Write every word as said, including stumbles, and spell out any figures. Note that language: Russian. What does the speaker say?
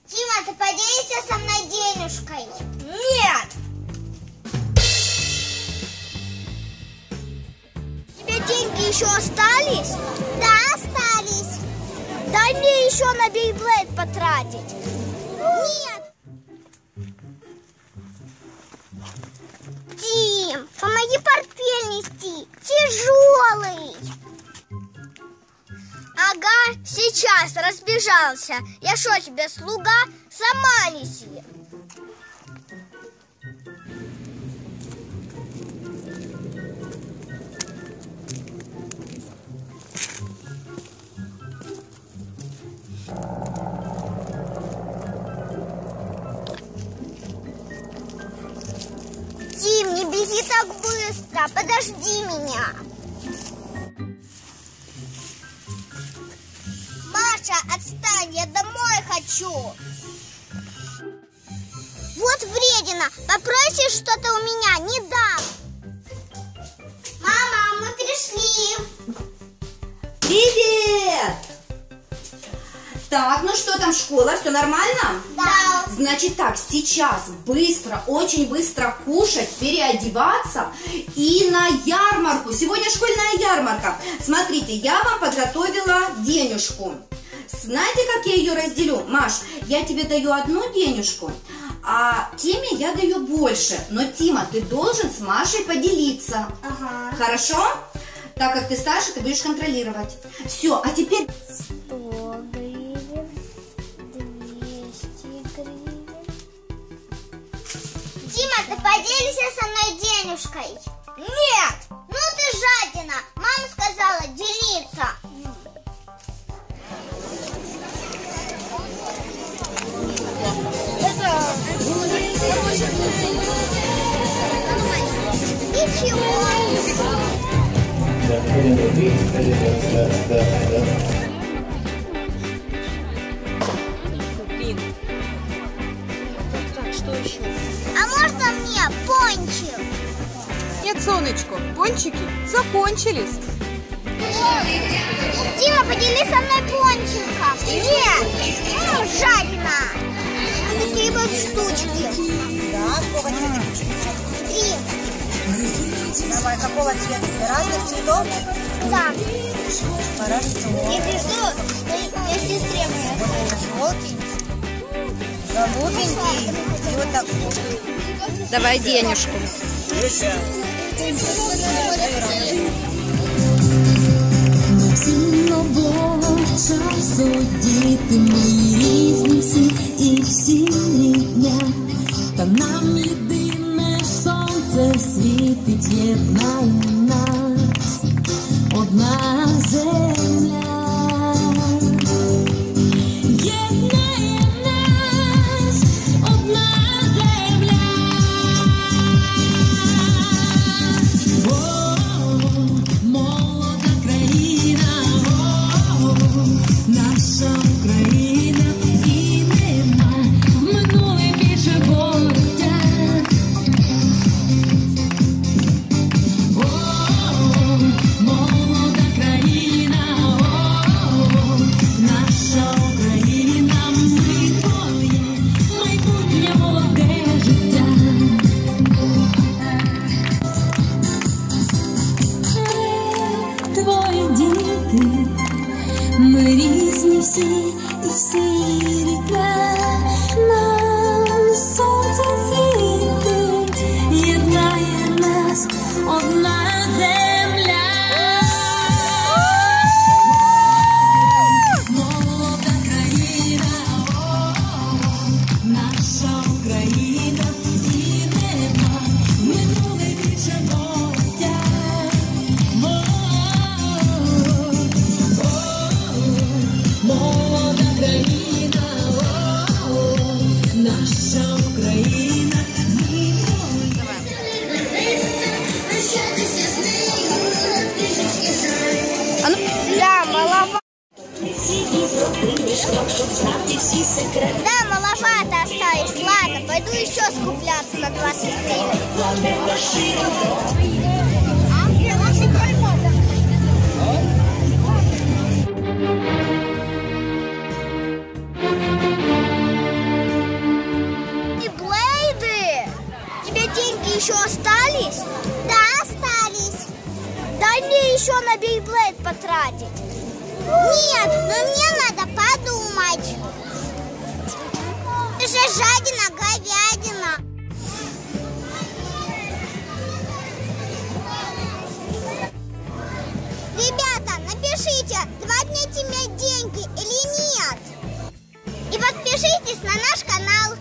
Тима, ты поделишься со мной денежкой? Нет! Тебе деньги еще остались? Да, остались. Дай мне еще на Бейблейд потратить. Нет. Тим, помоги портфель нести. Тяжелый. Ага, сейчас разбежался. Я шо, тебе слуга? Сама неси. Тим, не беги так быстро, подожди меня. Маша, отстань, я домой хочу. Вот вредина, попросишь что-то у меня, не дам. Мама, мы пришли. Привет! Так, ну что там, школа, все нормально? Да. Значит так, сейчас быстро, очень быстро кушать, переодеваться и на ярмарку. Сегодня школьная ярмарка. Смотрите, я вам подготовила денежку. Знаете, как я ее разделю? Маш, я тебе даю одну денежку, а Тиме я даю больше. Но, Тима, ты должен с Машей поделиться. Ага. Хорошо? Так как ты старше, ты будешь контролировать. Все, а теперь... сто гривен, двести гривен. Тима, ты поделишься со мной денежкой? Нет! Ну ты жадина. Мама сказала делиться. Ничего. Так, что еще? А можно мне пончик? Нет, солнышко, пончики закончились. Тима, поделись со мной пончиком. Нет. Ну, жадина. Такие вот штучки. Да, сколько тебе таких штучек? Три. Давай, какого цвета? Разных цветов? Да. Хорошо. Если что, я сестре моей. Вот это желтенький, голубенький и вот такой. Давай денежку. Нового часу діти мої різні всі і всі рідня, та нам єдине сонце світить, єднає нас одна земля, єднає нас одна земля. О, молода країна, о, наша Україна, і нема минуле більше життя. О, молода країна, о, наша Україна, ми твоє майбутнє молоде життя. Твої діти, ми різні всі і всі рідня, нам сонце світить, єднає нас одна земля. Молода країна, о, наша Україна, і нема минуле більше життя. Молода країна, о, наша Україна, ми Да, маловато. Да, маловато осталось. Ладно, пойду еще скупляться на двадцать гривен. мне еще на Бейблейд потратить? Нет, но мне надо подумать. Это же жадина, говядина. Ребята, напишите, давать мне тебе деньги или нет. И подпишитесь на наш канал.